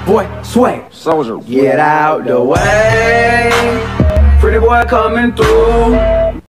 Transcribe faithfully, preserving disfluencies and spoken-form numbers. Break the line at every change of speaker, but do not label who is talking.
boy, sway.
Soldier.
Get out the way. Pretty boy coming through.